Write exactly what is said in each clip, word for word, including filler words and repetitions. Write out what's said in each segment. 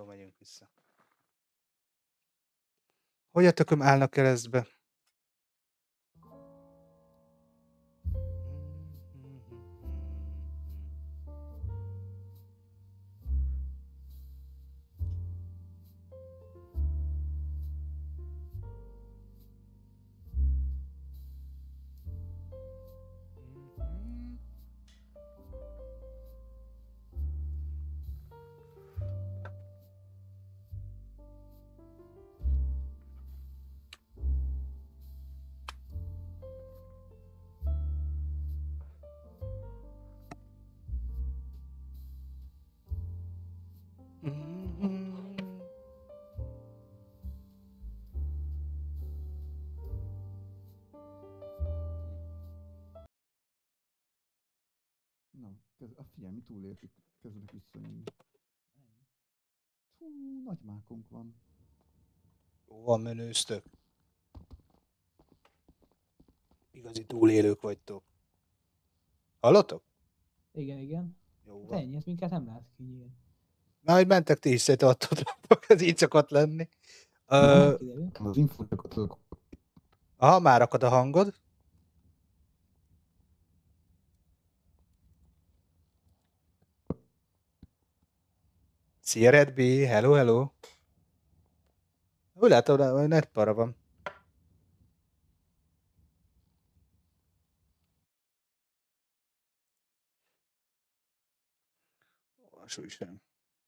Jó, megyünk vissza. Hogy a tököm állnak keresztbe? Na, kez, a figyelj, mi túléltük, kezdek visszajönni. Hú, nagy mákunk van. Jó, van menőztök. Igazi túlélők vagytok. Hallottok? Igen, igen. Jó Hát van. ennyi, ezt minket nem lehet kinyílni. Na, hogy mentek ti is, szerintem adtatok, ez így szokott lenni. Na, Ö, kiderül. Az infótokat tudok. aha, már akad a hangod. Szia, Redby, hello, hello. Úgy látom, hogy net para van. Olvasó is nem.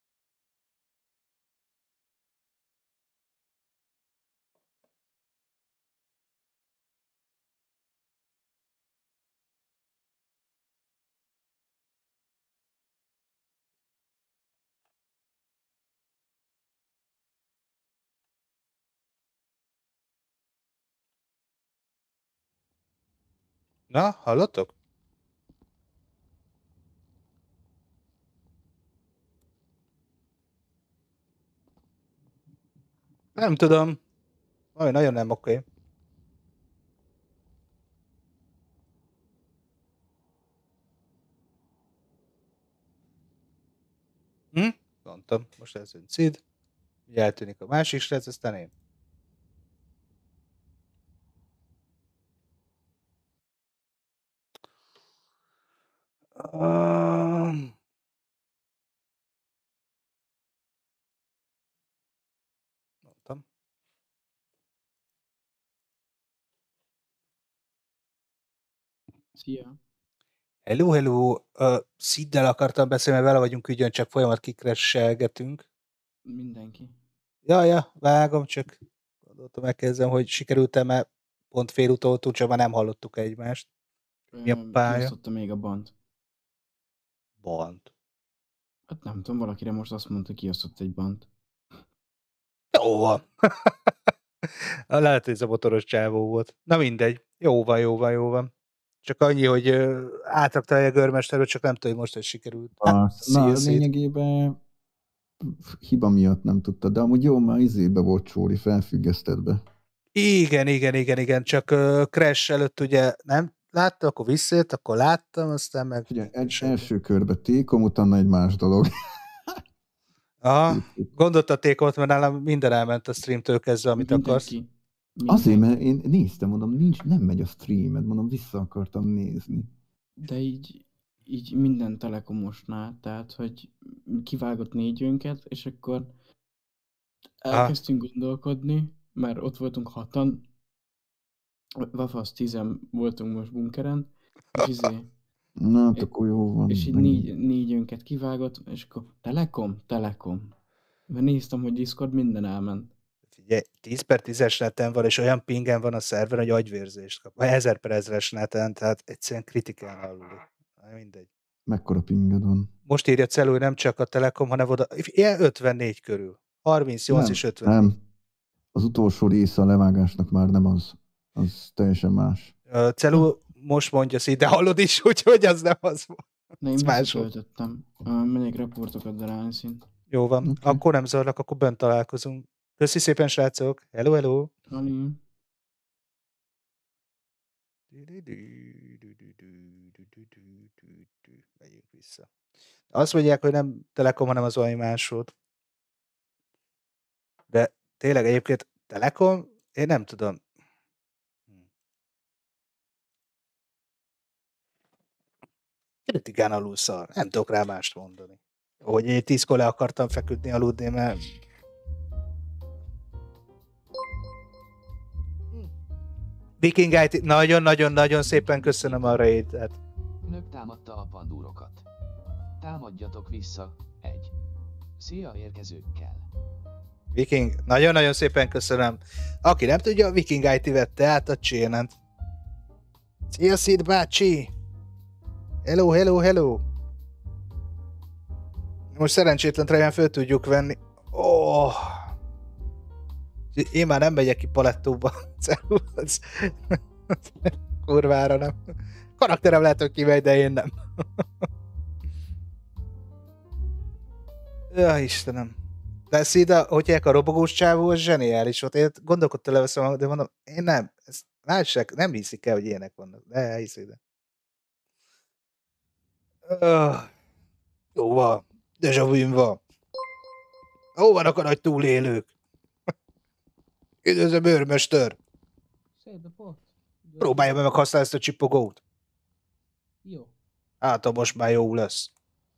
Na, hallottok? Nem tudom. Aj, nagyon nem oké. Hm? Mondtam, most ez jön Cid. Ugye eltűnik a másik srác, aztán én. Um, mondtam. Szia. Hello, hello. Uh, Ciddel akartam beszélni, mert vele vagyunk ügyön, csak folyamat kikresselgetünk. Mindenki. Ja, ja, vágom, csak gondoltam megkezdem, hogy sikerült-e, mert pont félutoltunk, csak már nem hallottuk egymást. Mi a Ö, pálya? Kiosztotta még a bant. Bant. Hát nem tudom, valakire most azt mondta, hogy kiosztott egy bant. Jó van. Lehet, hogy ez a motoros csávó volt. Na mindegy. Jó van, jó van, jó van. Csak annyi, hogy ö, átrakta a görmesterről, csak nem tudom, hogy most hogy sikerült. Hát, Na, szia, szét. lényegében hiba miatt nem tudta, de amúgy jó, már izébe volt Csóri, felfüggesztett be. Igen, igen, igen, igen, csak uh, Crash előtt ugye nem látta, akkor visszajött, akkor láttam, aztán meg... Ugye egy első körbe tékom, utána egy más dolog. Aha, gondot a tékot, mert nálam minden elment a streamtől kezdve, amit akarsz. Mindenki. Azért, Mindenki. mert én néztem, mondom, nincs, nem megy a streamed, mondom, vissza akartam nézni. De így, így minden telekomosnál, tehát, hogy kivágott négy önket, és akkor elkezdtünk gondolkodni, mert ott voltunk hatan, Vafasz tizen voltunk most bunkeren, és izé, Na, hát akkor jó van. és így négy, négy önket kivágott, és akkor Telekom, Telekom. Mert néztem, hogy Discord minden elment. Figyelj, tíz per tízes neten van, és olyan pingen van a szerver, hogy agyvérzést kap. Vagy ezer per ezres neten, tehát egyszerűen kritikán aluli. Mindegy. Mekkora pinged van? Most írja Celú, hogy nem csak a Telekom, hanem oda, ilyen ötvennégy körül. harmincnyolc Nem, és ötvennégy. nem. Az utolsó része a levágásnak már nem az. Az teljesen más. Uh, Celú most mondja szét, de hallod is, úgyhogy az nem az volt. Na, én visszatöltöttem. Uh, megyek reportokat darálni szint. Jó van, okay. Akkor nem zavarlak, akkor bent találkozunk. Köszi szépen, srácok. Hello, hello. Ali. Megyünk vissza. Azt mondják, hogy nem Telekom, hanem az valami más volt. De tényleg egyébként Telekom, én nem tudom. Kritikán alul szar. Nem tudok rá mást mondani. Hogy én tízkor le akartam feküdni, aludni, mert... Viking i té, nagyon-nagyon-nagyon szépen köszönöm a raid-et. Nök támadta a pandúrokat. Támadjatok vissza, egy. Szia érkezőkkel. Viking, nagyon-nagyon szépen köszönöm. Aki nem tudja, a Viking i té vette át a csénent. Szia, Szid bácsi! Hello, hello, hello! Most szerencsétlen trejben föl tudjuk venni. Oh. Én már nem megyek ki palettóba. Kurvára nem. Karakterem lehet, hogy kimegy, de én nem. Ja, Istenem. De Szida, hogy a robogós csávó, az zseniális volt. Én gondolkodtam leveszem, de mondom, én nem. Ezt lássák, nem hiszik el, hogy ilyenek vannak. De elhiszi, de. Uh, jó van. Deja vu van. Hol vannak a nagy túlélők? Üdvözlöm, őrmester! Szép a pont. Próbálja meg használni ezt a csipogót. Jó. Hát, ha most már jó lesz.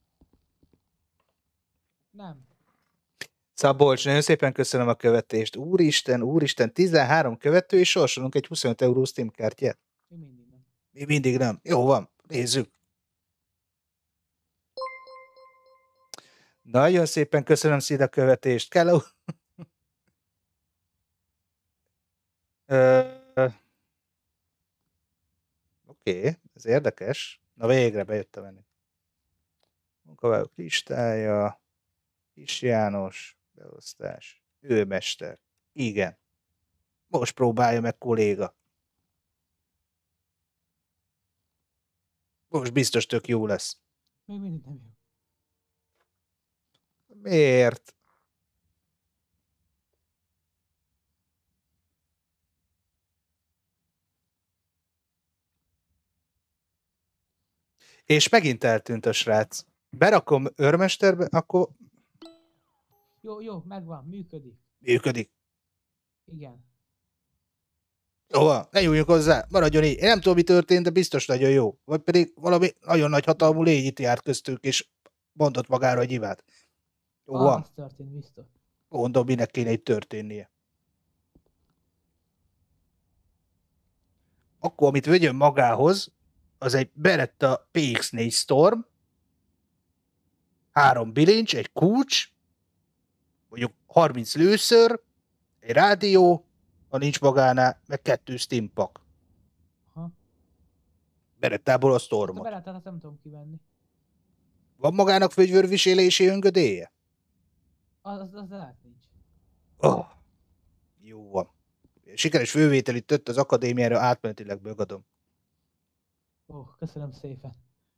Nem. Szabolcs, nagyon szépen köszönöm a követést. Úristen, úristen, tizenhárom követő, és sorsolunk egy huszonöt euró Steam kártyát. Mi mindig nem. Mi mindig nem. Jó van, nézzük. Nagyon szépen köszönöm Szid a követést. Kell a... Oké, okay, ez érdekes. Na végre bejöttem enni. Munkavállalók listája. Kis János. Beosztás. Őmester. Igen. Most próbálja meg, kolléga. Most biztos tök jó lesz. Még mindig nem jó. Miért? És megint eltűnt a srác. Berakom őrmesterbe, akkor... Jó, jó, megvan, működik. Működik. Igen. Jó van, ne nyúljunk hozzá, maradjon így. Én nem tudom, mi történt, de biztos nagyon jó. Vagy pedig valami nagyon nagy hatalmú légy itt járt köztük, és mondott magára, hogy ivád. Jó ah, van. Az történt, biztos. Mondom, minek kéne itt történnie. Akkor, amit vegyön magához, az egy Beretta pé iksz négy Storm, három bilincs, egy kulcs, mondjuk harminc lőször, egy rádió, ha nincs magánál, meg kettő Steam Pack. Aha. Berettából a Stormot. A Berettát azt nem tudom kivenni. Van magának fegyverviselési öngödélye? Az, az, az lehet nincs. Oh, jó van. Sikeres fővételi tött az akadémiára, átmenetileg megadom. Ó, oh, köszönöm szépen.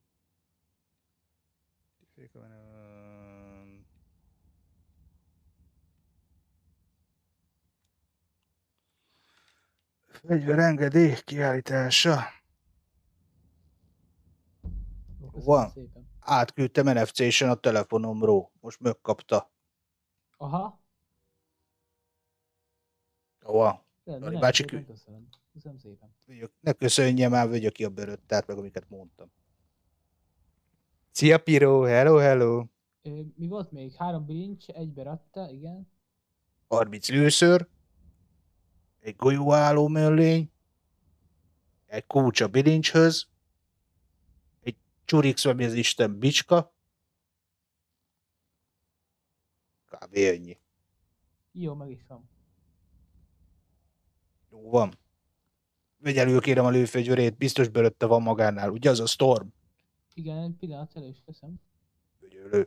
Fegyverengedély kiállítása. Ó, van. Szépen. Átküldtem en ef cé-sen a telefonomról. Most megkapta. Aha. Jó van. Rendben, Bácsi szépen, küld. köszönöm. Köszönöm szépen. Ne köszönje már, vegyük ki a Berettát, meg amiket mondtam. Szia Piro, hello, hello. Ö, mi volt még? Három bilincs, egy Beretta, igen. harminc lőször, egy golyóálló mellény, egy kulcs a bilincshöz, egy Csurix, ami az Isten bicska. Kb. Ennyi. Jó, meg is van. Jó van. Vegy elő, kérem, a lőfegyverét, biztos Beretta van magánál, ugye az a Storm? Igen, egy pillanat, elő is veszem. Vegy elő.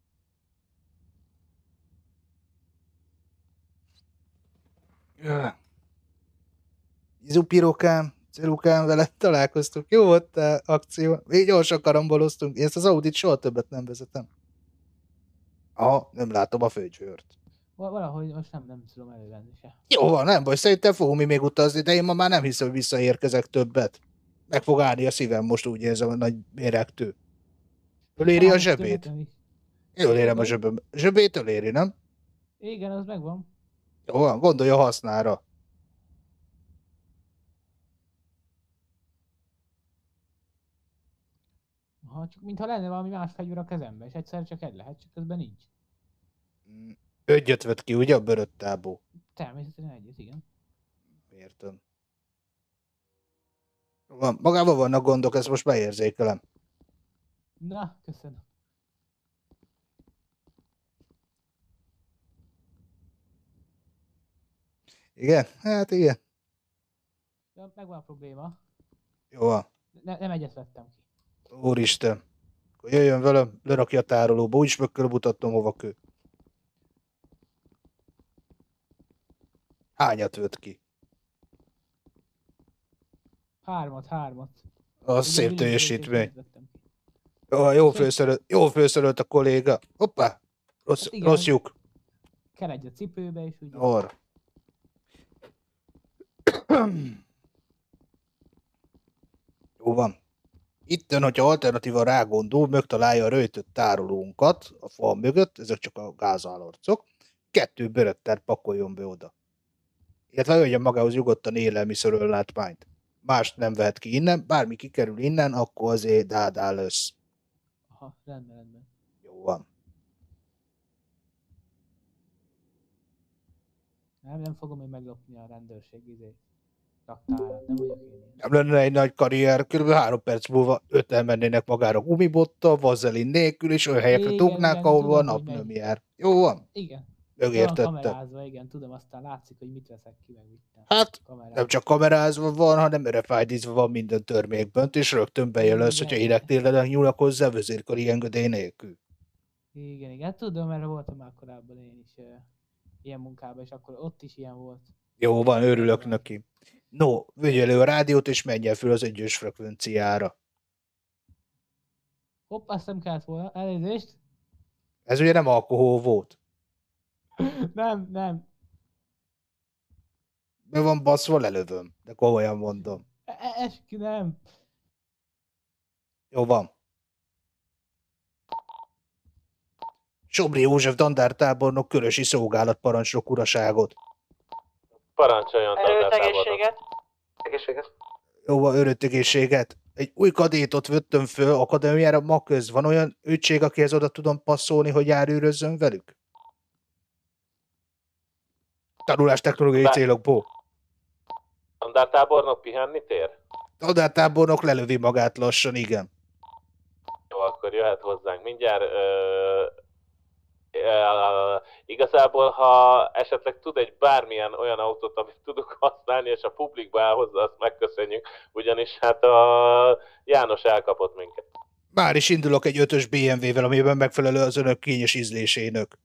Izupirokám, cerukám, veled találkoztunk. Jó volt a akció. Még gyorsan karamboloztunk. Én ezt az Audit soha többet nem vezetem. Aha, nem látom a fegyvert. Valahogy most nem, nem tudom elővenni se. Jó van, nem baj, szerintem fogunk mi még utazni, de én ma már nem hiszem, hogy visszaérkezek többet. Meg fog állni a szívem most, úgy érzem, a nagy méregtő. Öléri a zsebét? Jól érem a zsebem. Zsebét öléri, nem? Igen, az megvan. Jó van, gondolja hasznára. Ha csak mintha lenne valami más fegyver a kezemben, és egyszer csak egy lehet, csak közben nincs. Ögyöt vett ki, ugye a bőröttából? Természetesen egyet, igen. Értem. Van, magában vannak gondok, ezt most beérzékelem. Na, köszönöm. Igen? Hát igen. Ja, megvan a probléma. Jó van. Ne, nem egyet vettem ki. Úristen. Akkor jöjjön velem, lerakja a tárolóba, úgyis meg kell mutatnom, hova kő. Hányat vett ki? Hármat, hármat. Az Ugye szép bilincs teljesítmény. egyet vettem ki. Jó, jó főszerölt, jó főszerölt a kolléga. Hoppá! Rossz, Hát igen. rossz lyuk. Kell egy a cipőbe, és úgy. Orra. Jó van. Itten, hogyha alternatíva rágondol, megtalálja a röjtött tárolónkat a fal mögött, ezek csak a gázállarcok, kettő bőröttert pakoljon be oda. Illetve jöjjön magához nyugodtan élelmiszerről látmányt. Mást nem vehet ki innen, bármi kikerül innen, akkor azért dádá lesz. Aha, rendben, rendben. Jó van. Nem, nem fogom én meglopni a rendőrség izé. Raktárát, nem vagyok én ilyen. Nem lenne egy nagy karrier, kb. három perc múlva öten mennének magára gumibottal, vazelin nélkül, és olyan helyekre Igen, dugnák, igen, ahol tudom, a hogy nap nem megy. jár. Jó van? Igen. Megértettem. Van kamerázva, igen, tudom, aztán látszik, hogy mit veszek ki, meg mit nem. Hát, Kamerázva. nem csak kamerázva van, hanem örefájdízva van minden törmékbönt, és rögtön bejelölsz, hogyha Igen. énektérleden nyúlnak hozzá vezérkari engedély nélkül. Igen, igen, tudom, mert voltam már korábban én is uh, ilyen munkában, és akkor ott is ilyen volt. Jó van, örülök neki. No, vegye elő a rádiót, és menjen föl az egyes frekvenciára. Hopp, azt nem kellett volna, elnézést. Ez ugye nem alkohol volt. Nem, nem. Be van baszva, lelövöm. De komolyan mondom. E- Eskü, nem. Jó van. Sobri József dandártábornok, Körösi szolgálatparancsnok uraságot. Parancsoljon, dandártábornok. Egészséget. Egészséget. Jó van, örült egészséget. Egy új kadétot vettem föl akadémiára ma köz. Van olyan ötség, akihez oda tudom passzolni, hogy járőrözzön velük? Tanulás technológiai Bár- célokból. Dandártábornok pihenni tér? Dandártábornok lelövi magát lassan, igen. Jó, akkor jöhet hozzánk mindjárt. Ö, ö, igazából, ha esetleg tud egy bármilyen olyan autót, amit tudok használni, és a publikba elhozza, azt megköszönjük, ugyanis hát a János elkapott minket. Már is indulok egy ötös bé em vé-vel, amiben megfelelő az önök kényes ízlésének.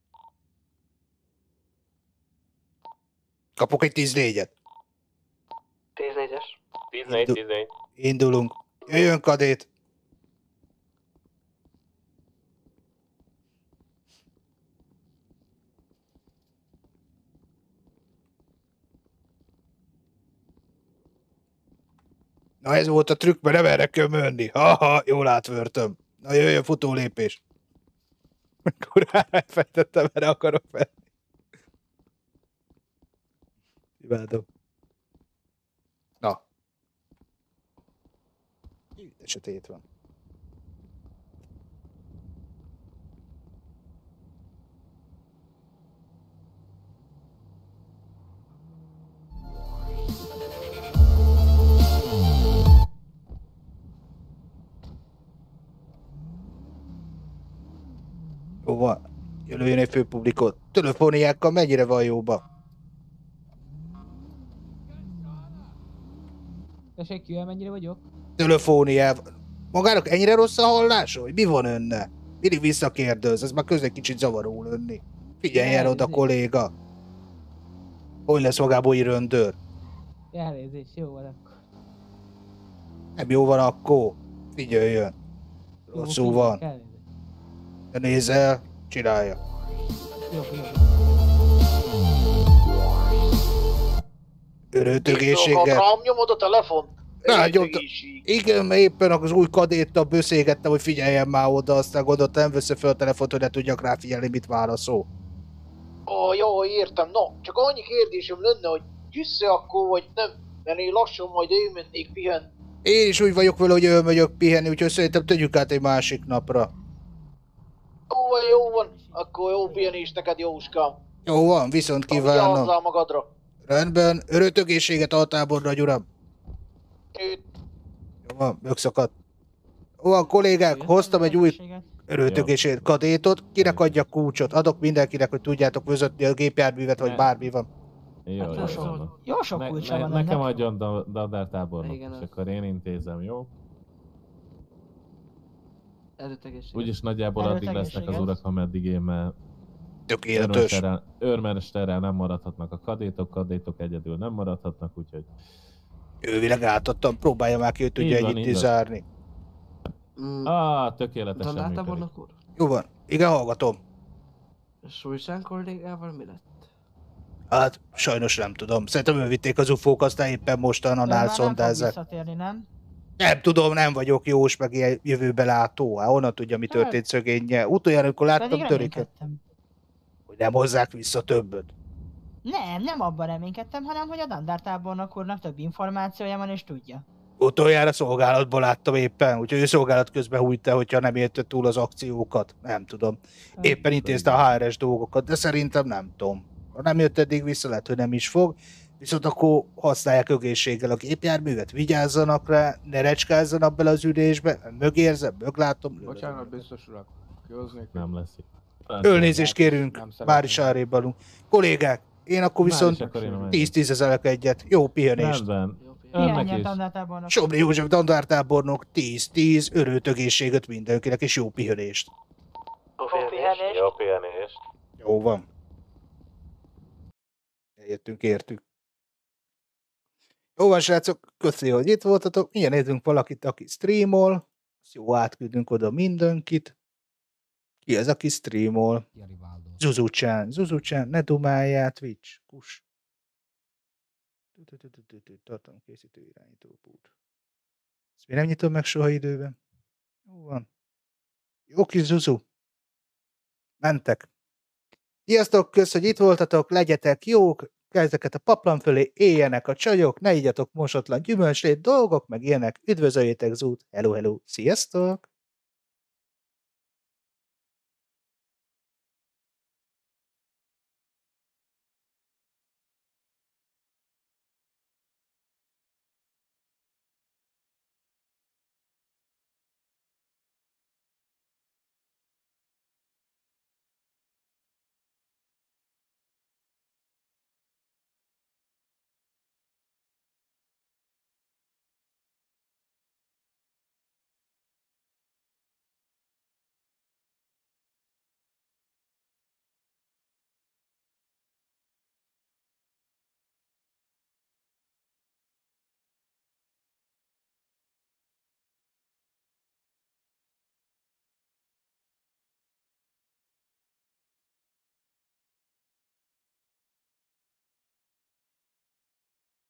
Kapok egy tíznégyet. tíznégyes. tíznégy, tíznégy. Indulunk. Jöjjön kadét. Na ez volt a trükk, mert nem erre kell menni. Ha-ha, jól átvörtöm. Na jöjjön futólépés. Kurvára elfejtettem, erre akarok menni. Imádom. Na. De sötét van. Jó van. Jelöljön egy főpublikot. Telefóniákkal mennyire van jóba? Tessék, jöjjön, mennyire vagyok? Telefóniával. Magának ennyire rossz a hallása? Hogy mi van önne? Mindig visszakérdez, ez már közben kicsit zavaró lenni. Figyeljen oda, Elnézést. kolléga. Hogy lesz magából egy röndőr? Elnézést, jó van akkor. Nem jó van akkor. Figyeljön. Jó, Rosszul figyelek, van. elnézést. De nézz el, csinálja. Jó, jó. Örült egészséggel. Rám nyomod a telefon? Rágyomta. Igen, mert éppen az új kadéttal beszélgettem, hogy figyeljen már oda, aztán gondoltam, nem veszi fel a telefont, hogy ne tudjak rá figyelni, mit válaszol. Ó, jó, értem. No, csak annyi kérdésem lenne, hogy jössze akkor, vagy nem? Mert én lassan majd elmennék pihen. Én is úgy vagyok vele, hogy elmegyök pihenni, úgyhogy szerintem tegyük át egy másik napra. Jó van, jó van. Akkor jó pihenés neked, Jóskám. Jó van, viszont kívánom. Vigyázzál magadra. Rendben, örölt egészséget altábornagy, uram. Itt. Jó van, megszakadt. Jó van, kollégák, hoztam egy új örölt egészséget kadétot. Kinek adjak kulcsot? Adok mindenkinek, hogy tudjátok vezetni a gépjárművet, vagy Ne. bármi van. Jó, Hát jó, jó sok- van. jó sok Ne- kulcsa ne- van Nekem ennek. adjon da- dadártábornok, Igen, és az. akkor én intézem, jó? Előtegességet. Úgyis nagyjából addig lesznek az Előtegességet. urak, ameddig én, mert Tökéletes. őrmesterrel, őrmesterrel nem maradhatnak a kadétok, kadétok egyedül nem maradhatnak, úgyhogy Ővileg átadtam, próbálja már ki, hogy tudja Így van, együtt így van. zárni. Mm, ah, tökéletesen működik. Tanártábornok úr? Jó van, igen, hallgatom. Súlycsán kollégával mi lett? Hát, sajnos nem tudom. Szerintem elvitték az ufók, aztán éppen mostan Ön annál már nem fog szondázzák. visszatérni, nem? Nem tudom, nem vagyok jós, meg ilyen jövőbe látó. Hát honnan tudja, mi történt szögénnyel. Utoljára, amikor láttam Pedig töriket, reménykedtem. hogy nem hozzák vissza többet. Nem, nem abban reménykedtem, hanem hogy a dandártábornok úrnak több információja van és tudja. Utoljára szolgálatból láttam éppen, úgyhogy ő szolgálat közben hújta, hogyha nem érte túl az akciókat. Nem tudom. Éppen intézte a há er es dolgokat, de szerintem nem tudom. Ha nem jött eddig vissza, lehet, hogy nem is fog. Viszont akkor használják ögészséggel a gépjárművet, vigyázzanak rá, ne recskázzanak bele az ülésbe, mögérzem, möglátom. Bocsánat, biztos urak. Kihoznék. Nem lesz itt. Ölnézést kérünk, Nem szeretném. már is arrébb vagyunk. Kollégák, én akkor Már is viszont akkor én a mennyit. tíz-tíz ezerek egyet. Jó pihenést. Rendben. Jó, figyelj. Önnek Hiányos is. dandártábornok. Somri József dandártábornok tíz-tíz, örült egészséget mindenkinek, és jó pihenést. Jó pihenés. Jó pihenést. Jó van. Eljöttünk, értük. Jó van, srácok, köszi, hogy itt voltatok. Ilyen nézzünk valakit, aki streamol. Azt jó, átküldünk oda mindenkit. Ki az, aki streamol? Zuzucsán, Zuzucsán, ne dumáljál, Twitch, kus. Tartalom készítő irányító pult. Ezt mi nem nyitom meg soha időben? Jó van. Jó kis Zuzu. Mentek. Sziasztok, kösz, hogy itt voltatok, legyetek jók, kezdeket a paplan fölé, éljenek a csajok, ne igyatok mosatlan gyümölcslét, dolgok, meg ilyenek, üdvözöljétek Zút, hello, hello, sziasztok!